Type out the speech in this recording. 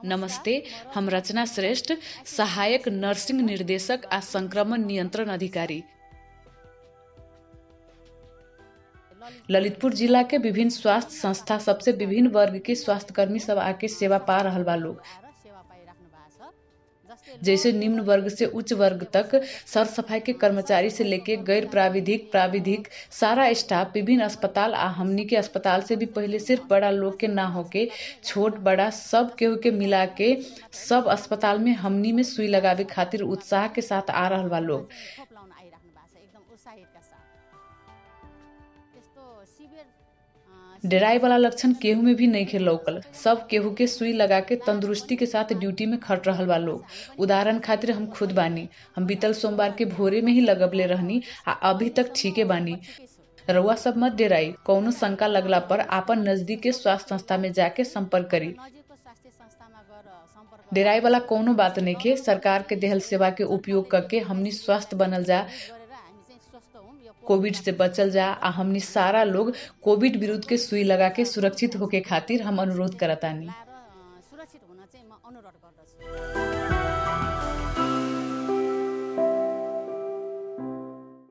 नमस्ते, हम रचना श्रेष्ठ, सहायक नर्सिंग निर्देशक आ संक्रमण नियंत्रण अधिकारी, ललितपुर जिला के विभिन्न स्वास्थ्य संस्था सबसे विभिन्न वर्ग के स्वास्थ्य कर्मी सब आके सेवा पा रहल बा लोग। जैसे निम्न वर्ग से उच्च वर्ग तक सर सफाई के कर्मचारी से लेके गैर प्राविधिक सारा स्टाफ विभिन्न अस्पताल आ हमनी के अस्पताल से भी पहले सिर्फ बड़ा लोग के ना होके छोट बड़ा सब केहू के मिला के सब अस्पताल में हमनी में सुई लगावे खातिर उत्साह के साथ आ रहल बा लोग। डेराई वाला लक्षण केहू में भी नहीं खे लौकल। सब केहू के सुई लगा के तंदुरुस्ती के साथ ड्यूटी में खट रहल बा लोग। उदाहरण खातिर हम खुद बानी, हम बीतल सोमवार के भोरे में ही लगबले रहनी आ अभी तक ठीके बानी। रउआ सब मत डेराई, कौनो शंका लगला पर आपन नजदीक के स्वास्थ्य संस्था में जाके संपर्क करी। डेराई वाला कौनो बात नहीं के, सरकार के देहल सेवा के उपयोग करके हमनी स्वस्थ बनल जा, कोविड से बचल जा आ हमनी सारा लोग कोविड विरुद्ध के सुई लगा के सुरक्षित होके खातिर हम अनुरोध करतानी।